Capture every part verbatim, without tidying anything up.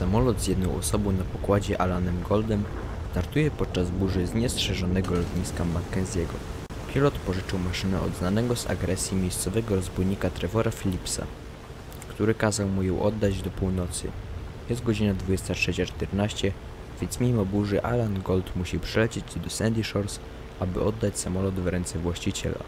Samolot z jedną osobą na pokładzie Alanem Goldem startuje podczas burzy z niestrzeżonego lotniska Mackenzie'ego. Pilot pożyczył maszynę od znanego z agresji miejscowego rozbójnika Trevora Phillipsa, który kazał mu ją oddać do północy. Jest godzina dwudziesta trzecia czternaście, więc mimo burzy Alan Gold musi przylecieć do Sandy Shores, aby oddać samolot w ręce właściciela.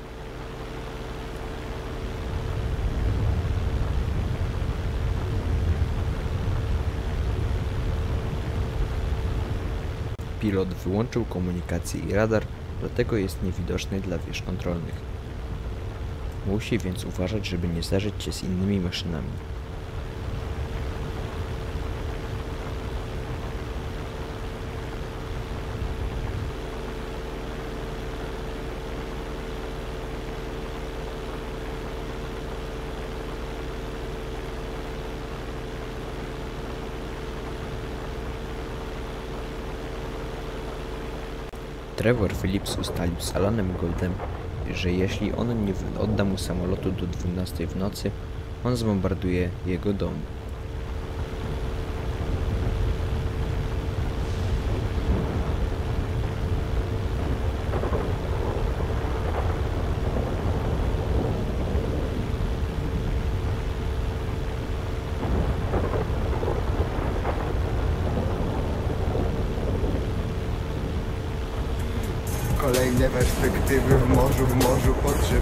Pilot wyłączył komunikację i radar, dlatego jest niewidoczny dla wież kontrolnych. Musi więc uważać, żeby nie zderzyć się z innymi maszynami. Trevor Phillips ustalił z Alanem Goldem, że jeśli on nie odda mu samolotu do dwunastej w nocy, on zbombarduje jego dom. Kolejne perspektywy w morzu, w morzu potrzeb.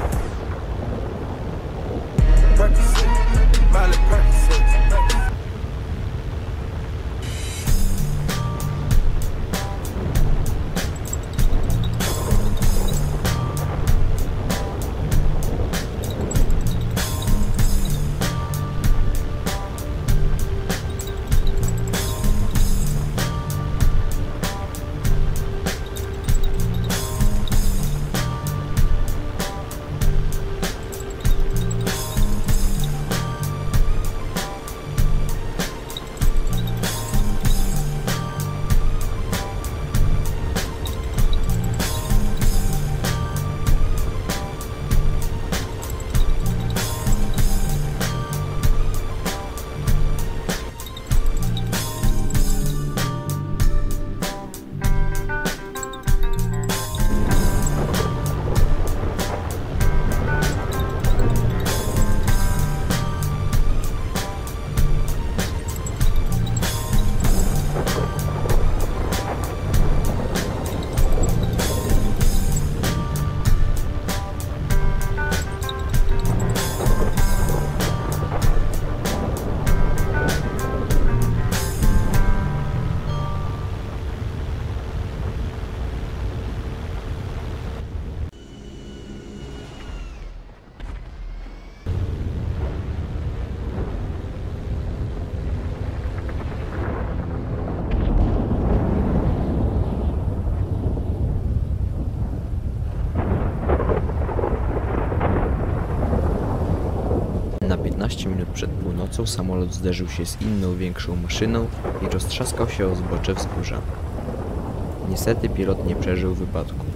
Na piętnaście minut przed północą samolot zderzył się z inną, większą maszyną i roztrzaskał się o zbocze wzgórza. Niestety pilot nie przeżył wypadku.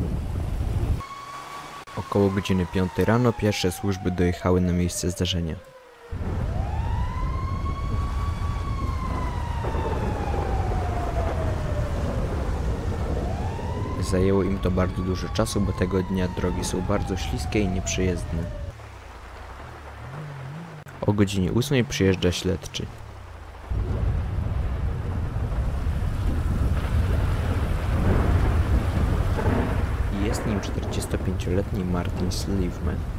Około godziny piątej rano pierwsze służby dojechały na miejsce zdarzenia. Zajęło im to bardzo dużo czasu, bo tego dnia drogi są bardzo śliskie i nieprzejezdne. O godzinie ósmej przyjeżdża śledczy. Jest nim czterdziestopięcioletni Martin Slivman.